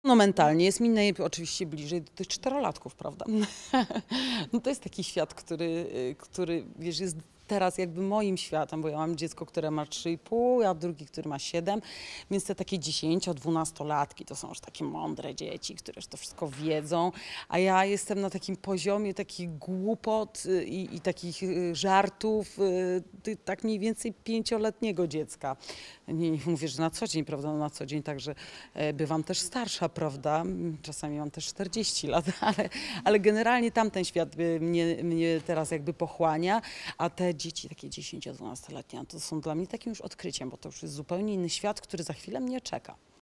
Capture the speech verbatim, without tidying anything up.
No mentalnie jest mi naj oczywiście bliżej do tych czterolatków, prawda. No to jest taki świat, który, y, który wiesz, jest teraz jakby moim światem, bo ja mam dziecko, które ma trzy i pół, a drugi, który ma siedem, więc te takie dziesięcio dwunastolatki to są już takie mądre dzieci, które już to wszystko wiedzą, a ja jestem na takim poziomie takich głupot y, i, i takich y, żartów, y, ty- tak mniej więcej pięcioletniego dziecka. Nie, nie mówię, że na co dzień, prawda, no na co dzień także e, bywam też starsza, prawda, m, czasami mam też czterdzieści lat, ale, ale generalnie tamten świat y, mnie, mnie teraz jakby pochłania, a te dzieci takie dziesięcio dwunastoletnie, to są dla mnie takim już odkryciem, bo to już jest zupełnie inny świat, który za chwilę mnie czeka.